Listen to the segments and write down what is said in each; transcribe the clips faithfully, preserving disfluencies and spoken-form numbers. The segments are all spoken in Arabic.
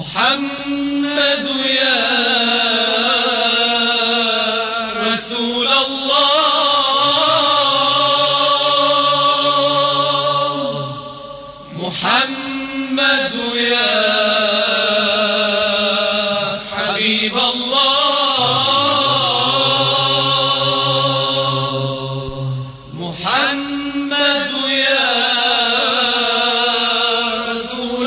محمد يا رسول الله، محمد يا حبيب الله، محمد يا رسول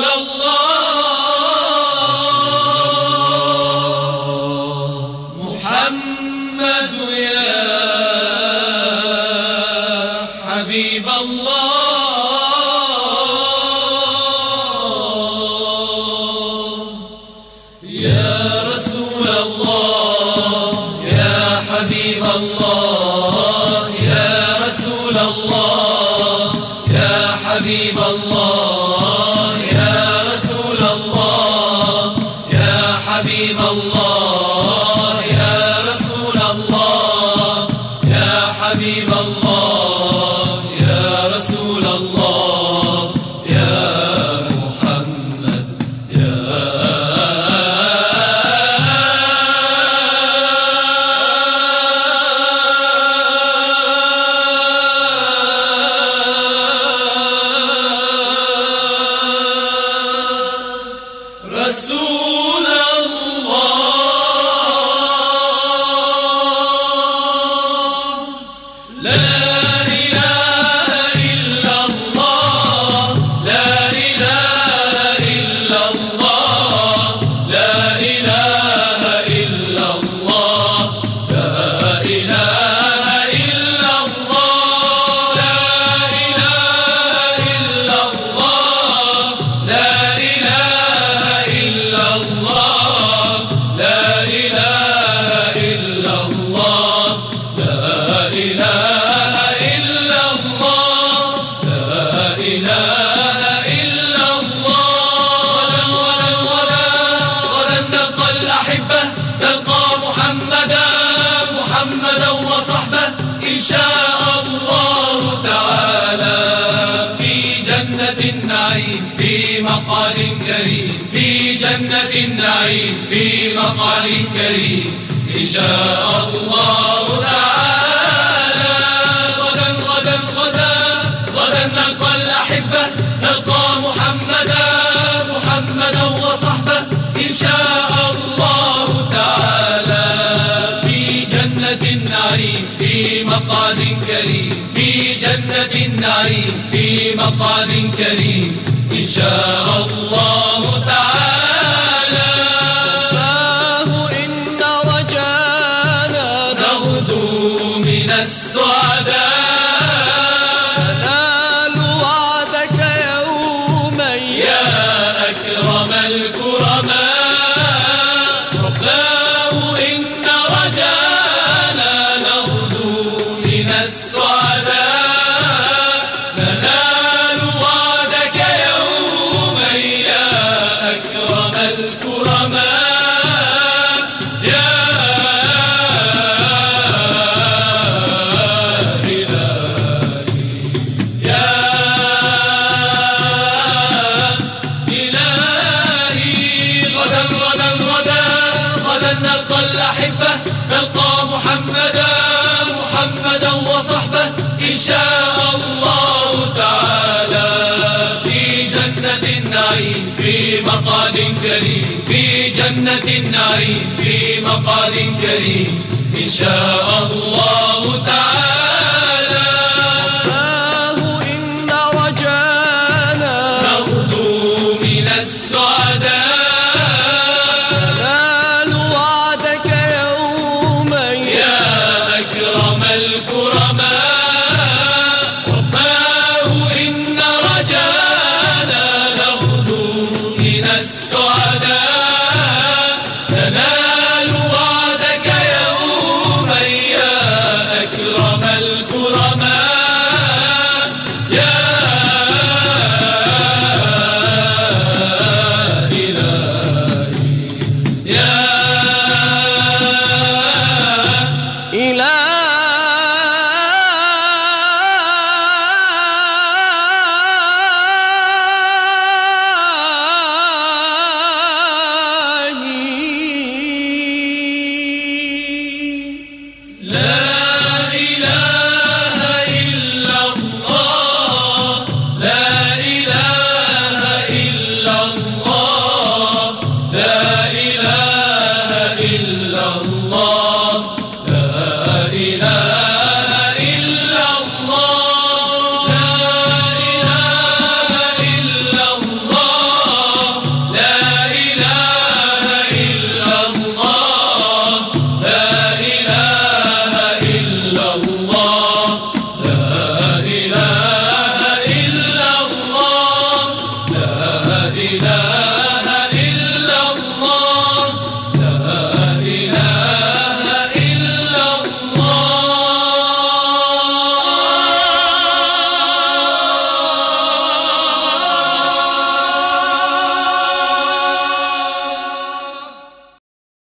الله، محمد يا حبيب الله، يا رسول الله يا حبيب الله، يا رسول الله يا حبيب الله، يا رسول الله يا حبيب الله، يا رسول الله يا حبيب الله، يا رسول الله يا محمد يا رسول الله، لا إله إلا الله، لا إله إلا الله، لا إله إلا الله، لا إله إلا الله، لا إله إلا الله، لا إله إلا الله، لا إله إلا الله، لا إله إلا الله، لا إله إلا الله. غدا غدا غدا نلقى الأحبة، نلقى محمدا محمدا وصحبه إن شاء الله تعالى في جنة النعيم، في مقعد كريم، في جنة النعيم، في مقعد كريم إن شاء الله تعالى. غدا غدا غدا غدا نلقى الأحبة، نلقى محمدا محمدا وصحبه إن شاء الله تعالى في جنة النعيم، في مقعد كريم، في جنة النعيم، في مقعد كريم إن شاء الله تعالى. فاه إن رجانا نغدو من السعداء، ننال وعدك يوما يا أكرم الكرماء. رباه إن رجانا نغدو من السعداء، ننال وعدك يوما يا أكرم الكرماء، يا إلهي يا إلهي. غدا غدا غدا غدا نلقى الأحبة، نلقى محمدا محمدا وصحبه إن شاء الله تعالى في جنة النعيم، في مقعد كريم، في جنة النعيم، في مقعد كريم إن شاء الله تعالى. فاه إن رجانا نغدو من السعداء، ننال وعدك يوما يا أكرم الكرماء. رباه إن رجانا نغدو من السعداء،